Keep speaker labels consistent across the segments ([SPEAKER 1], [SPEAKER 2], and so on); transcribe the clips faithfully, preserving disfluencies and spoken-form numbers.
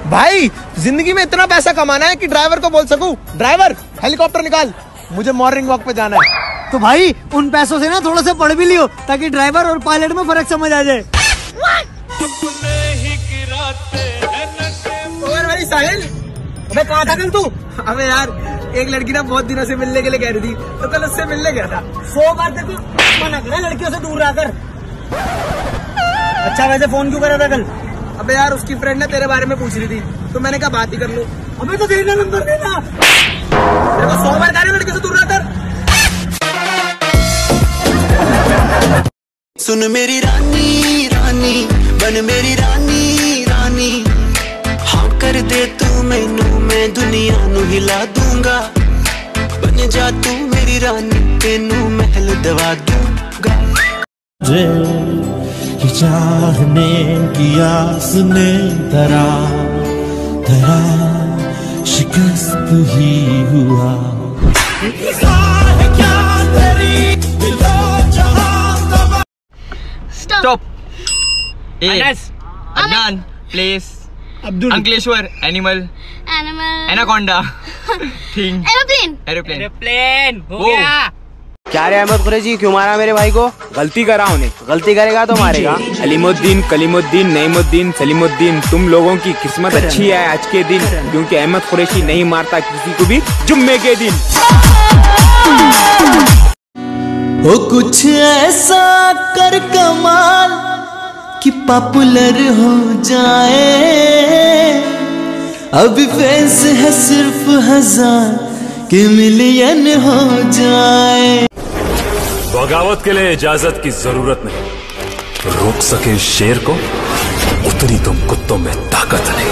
[SPEAKER 1] भाई जिंदगी में इतना पैसा कमाना है कि ड्राइवर को बोल सकूं, ड्राइवर हेलीकॉप्टर निकाल, मुझे मॉर्निंग वॉक पे जाना है।
[SPEAKER 2] तो भाई उन पैसों से ना थोड़ा सा पढ़ भी लियो ताकि ड्राइवर और पायलट में फर्क समझ आ जाए।
[SPEAKER 1] भाई साहिल, अबे कहाँ था कल तू? अबे यार एक लड़की ना बहुत दिनों से मिलने के लिए कह रही थी, तो कल उससे मिलने गया था।
[SPEAKER 2] सौ बार तक मना करा लड़कियों से दूर रहकर। अच्छा वैसे फोन क्यों करा था कल?
[SPEAKER 1] अबे यार उसकी फ्रेंड ने तेरे बारे में पूछ रही थी, तो मैंने कहा बात ही कर लूं।
[SPEAKER 2] अबे तो देना नंबर देना।
[SPEAKER 1] तेरे को सौ बार कह रही लड़की से दूर रहकर।
[SPEAKER 3] सुन मेरी रानी रानी बन मेरी रानी रानी, हाँ कर दे तू मैनू मैं दुनिया नू हिला दूंगा। बन जा तू मेरी रानी तेनू महल दवा दूंगा।
[SPEAKER 4] चाहने की आस ने धरा धरा शिकस्त ही हुआ।
[SPEAKER 5] Stop. A. Anas. Adnan. Place.
[SPEAKER 2] Abdul.
[SPEAKER 5] Ankleshwar. Animal.
[SPEAKER 6] Animal.
[SPEAKER 5] Anaconda. Thing.
[SPEAKER 6] Aeroplane.
[SPEAKER 5] Aeroplane.
[SPEAKER 7] Aeroplane. हो
[SPEAKER 5] वो।
[SPEAKER 7] गया।
[SPEAKER 8] क्या रे अहमद कुरैशी, क्यों मारा मेरे भाई को? गलती करा उन्हें, गलती करेगा तो मारेगा। अलीमुद्दीन, कलीमुद्दीन, नईमुद्दीन, सलीमुद्दीन, तुम लोगों की किस्मत अच्छी है आज के दिन, क्योंकि अहमद कुरैशी नहीं मारता किसी को भी जुम्मे के दिन।
[SPEAKER 4] ओ कुछ ऐसा कर कमाल कि पॉपुलर हो जाए, अभी फैंस है सिर्फ हजार कि मिलियन हो जाए।
[SPEAKER 9] बगावत के लिए इजाजत की जरूरत नहीं, रोक सके शेर को उतनी तुम कुत्तों में ताकत नहीं।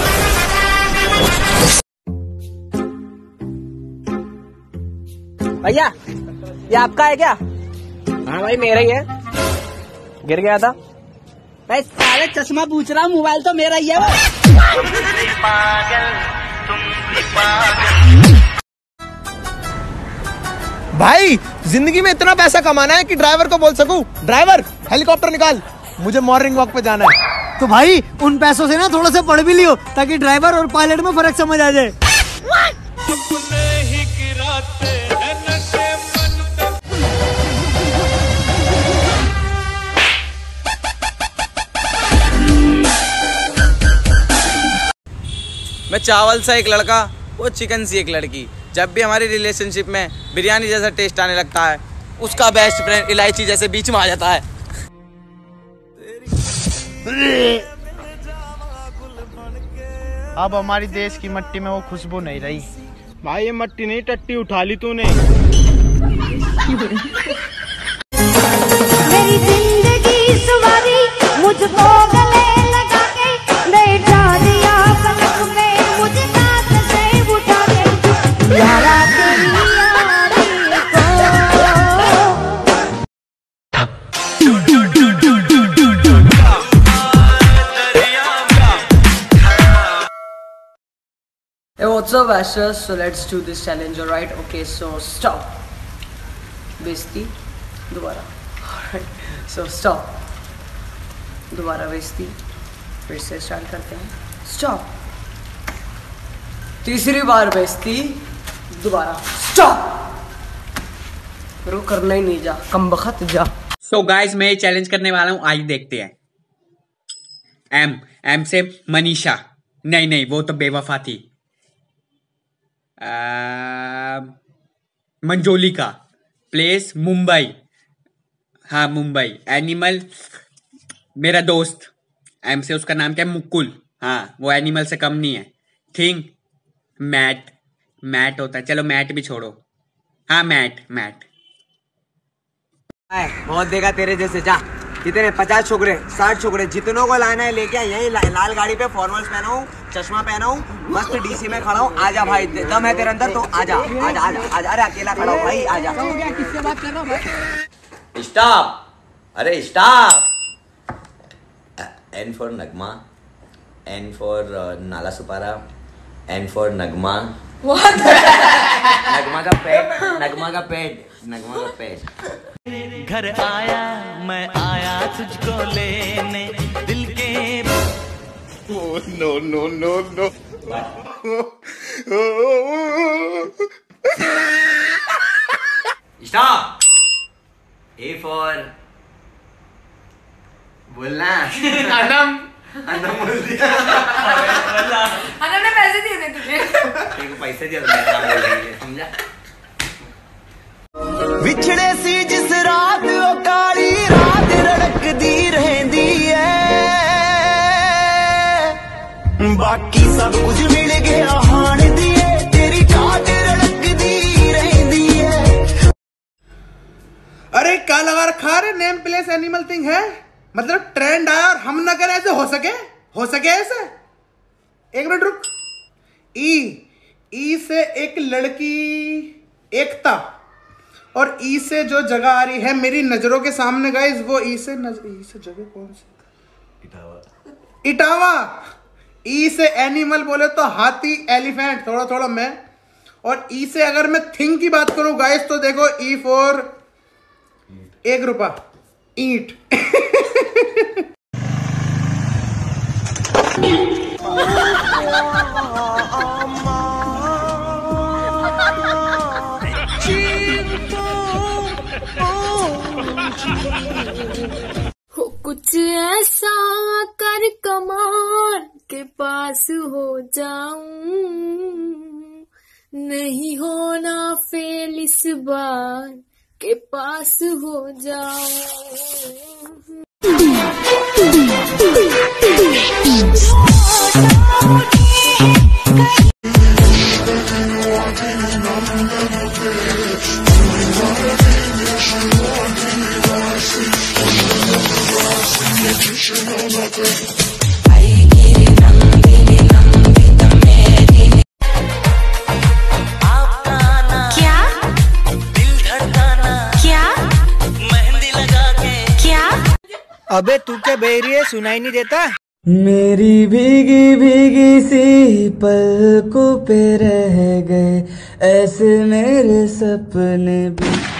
[SPEAKER 8] भैया ये आपका है क्या? हाँ भाई मेरा ही है, गिर गया था।
[SPEAKER 2] भाई सारे चश्मा पूछ रहा हूँ, मोबाइल तो मेरा ही है वो।
[SPEAKER 1] भाई जिंदगी में इतना पैसा कमाना है कि ड्राइवर को बोल सकूं, ड्राइवर हेलीकॉप्टर निकाल, मुझे मॉर्निंग वॉक पे जाना है।
[SPEAKER 2] तो भाई उन पैसों से ना थोड़ा सा पढ़ भी लियो ताकि ड्राइवर और पायलट में फर्क समझ आ जाए।
[SPEAKER 8] मैं चावल सा एक लड़का, वो चिकन सी एक लड़की। जब भी हमारी रिलेशनशिप में बिरयानी जैसा टेस्ट आने लगता है, उसका बेस्ट फ्रेंड इलायची जैसे बीच में आ जाता है।
[SPEAKER 10] अब हमारी देश की मिट्टी में वो खुशबू नहीं रही।
[SPEAKER 11] भाई ये मिट्टी नहीं टट्टी उठा ली तूने।
[SPEAKER 6] मेरी जिंदगी सवारी मुझको गले लगा के बैठा दिया पलक में, मुझे नाक से उठा के यारा तेरी यारी
[SPEAKER 12] Hey, what's up, Ashers? So let's do this challenge, alright? Okay, so stop. बेइज्जती दोबारा. Alright, so stop. दोबारा बेइज्जती. फिर से स्टार्ट करते हैं. Stop. तीसरी बार बेइज्जती. दोबारा. Stop. रुक करना ही नहीं, जा कमबख्त जा.
[SPEAKER 7] So guys, मैं चैलेंज करने वाला हूँ, आज देखते हैं. एम एम से मनीषा. नहीं नहीं, वो तो बेवफा थी. मंजोलिका. प्लेस मुंबई. हाँ मुंबई. एनिमल मेरा दोस्त. एम से उसका नाम क्या है? मुकुल. हाँ वो एनिमल से कम नहीं है. Thing mat. मैट होता है, चलो मैट भी छोड़ो. हाँ मैट मैट.
[SPEAKER 8] बहुत देखा तेरे जैसे. जा कितने पचास छोकरे साठ छोकरे जितनों को लाना है लेके यही ला, लाल गाड़ी पे फॉर्मल्स पहना हूँ, चश्मा पहना हूँ, मस्त डीसी में खड़ा हूँ. आजा भाई, दम है तेरे अंदर तो आजा आजा आजा आजा. अरे अकेला खड़ा हूँ भाई, आजा.
[SPEAKER 2] किससे बात कर रहा हूँ भाई?
[SPEAKER 13] स्टॉप. अरे stop. N for Nagma. N for Nala Sopara. N for Nagma. Nagma का पेट. नगमा का पेट. नगमा का पेट.
[SPEAKER 4] घर आया मैं आया तुझको लेने, दिल के
[SPEAKER 11] Oh, no, no, no, no.
[SPEAKER 13] Stop. A for बोलना।
[SPEAKER 11] अनम
[SPEAKER 13] अनम बोल दिया।
[SPEAKER 12] अनम ने पैसे दिए थे तुझे।
[SPEAKER 13] तेरे को पैसे दिया था नाम बोल रही है, समझा?
[SPEAKER 3] विछड़े सी जिस रात ओ काली रात रड़कदी रहंदी है, बाकी सब कुछ मिल गया हाण दिए तेरी ठाट रड़कदी रहंदी है।
[SPEAKER 1] अरे क्या लगा रखा रे नेम प्लेस एनिमल थिंग है, मतलब ट्रेंड आया और हम ना करें, ऐसे हो सके हो सके ऐसे? एक मिनट रुक। ई ई से एक लड़की एकता, और ई से जो जगह आ रही है मेरी नजरों के सामने गाइस, वो ई से नजर ई से जगह कौन सी? इटावा। इटावा। ई से एनिमल बोले तो हाथी, एलिफेंट, थोड़ा थोड़ा मैं। और ई से अगर मैं थिंग की बात करूं गाइस तो देखो ई फॉर एक रुपया, ईंट।
[SPEAKER 14] हो कुछ ऐसा कर कमाल के पास हो जाऊं, नहीं होना फेल इस बार के पास हो जाऊं।
[SPEAKER 3] क्या दिल धड़काना, क्या मेहंदी लगा के, क्या?
[SPEAKER 2] अबे तू क्या बह रही है, सुनाई नहीं देता?
[SPEAKER 4] मेरी भीगी भीगी सी पलकों पे रह गए ऐसे मेरे सपने भी।